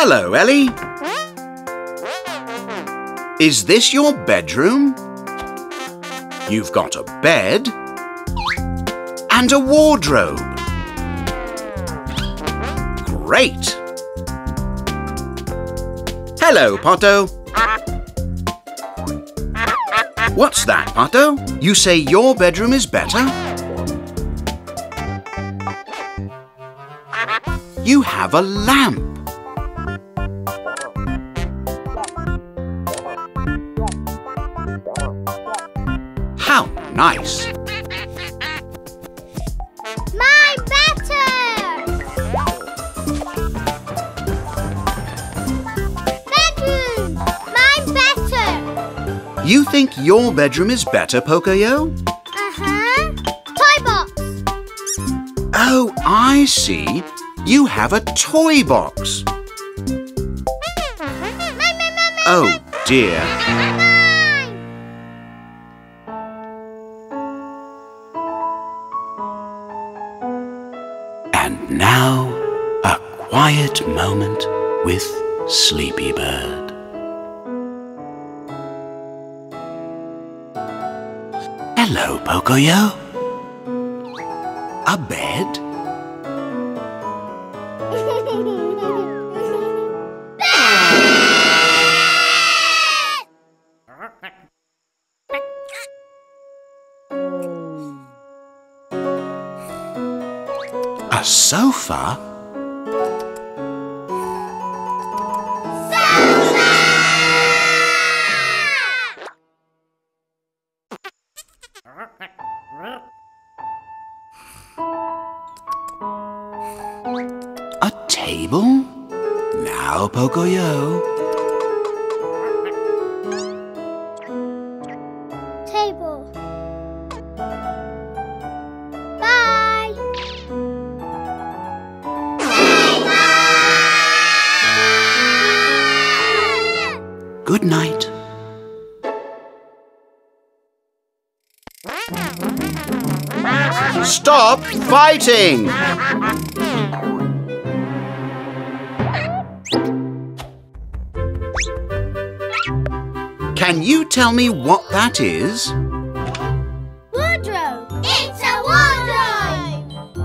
Hello, Elly. Is this your bedroom? You've got a bed and a wardrobe. Great! Hello, Pato. What's that, Pato? You say your bedroom is better? You have a lamp. How nice! Mine better! Bedroom! Mine better! You think your bedroom is better, Pocoyo? Uh-huh. Toy box! Oh, I see. You have a toy box. Oh, dear. And now, a quiet moment with Sleepy Bird. Hello, Pocoyo. A bed? A sofa? A table? Now, Pocoyo. Table. Bye. Good night. Stop fighting! Can you tell me what that is? Wardrobe. It's a wardrobe.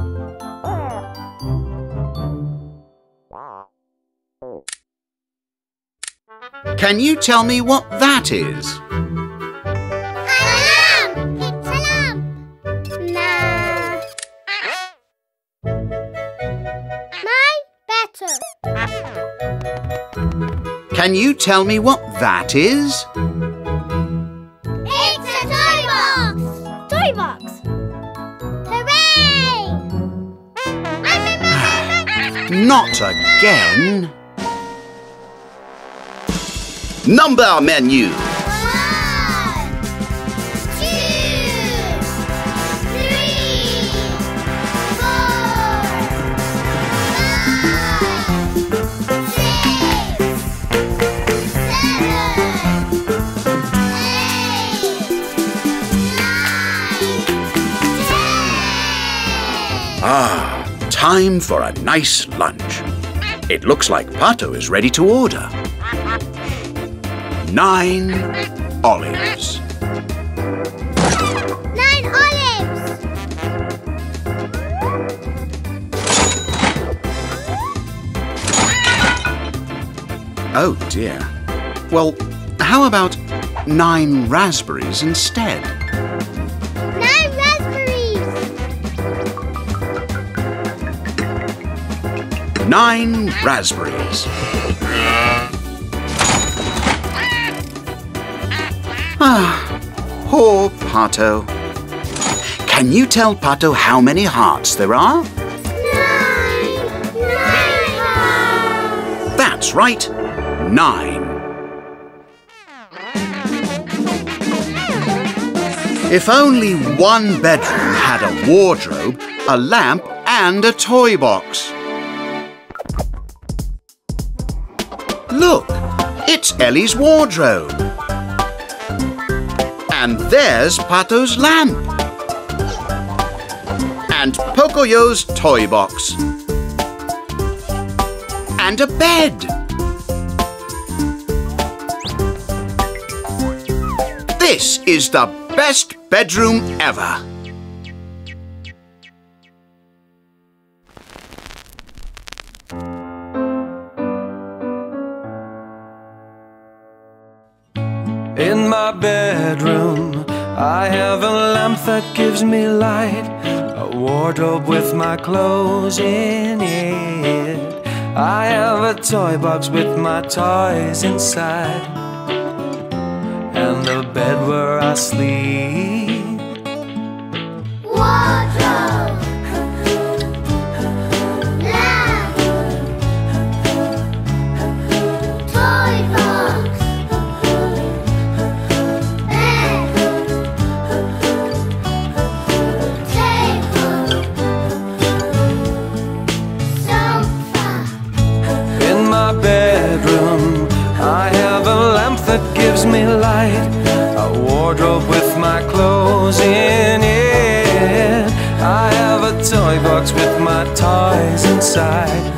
Can you tell me what that is? A lamp. It's a lamp. Nah. Mine better. Can you tell me what that is? It's a toy box. Toy box. Hooray! Not again. Number menu. 1, 2, 3, 4, 5, 6, 7, 8, 9, 10. Ah, time for a nice lunch. It looks like Pato is ready to order. 9 olives. 9 olives. Oh dear. Well, how about 9 raspberries instead? 9 raspberries. 9 raspberries. Ah, poor Pato. Can you tell Pato how many hearts there are? 9 hearts. That's right, 9. If only one bedroom had a wardrobe, a lamp and a toy box. Look, it's Elly's wardrobe. And there's Pato's lamp. And Pocoyo's toy box. And a bed. This is the best bedroom ever. In my bedroom, I have a lamp that gives me light, a wardrobe with my clothes in it. I have a toy box with my toys inside, and the bed where I sleep. Wardrobe, lamp, toy box, bed, table, sofa. In my bedroom, I have a lamp that gives me light, a wardrobe with my clothes in it. I have a toy box with my toys inside,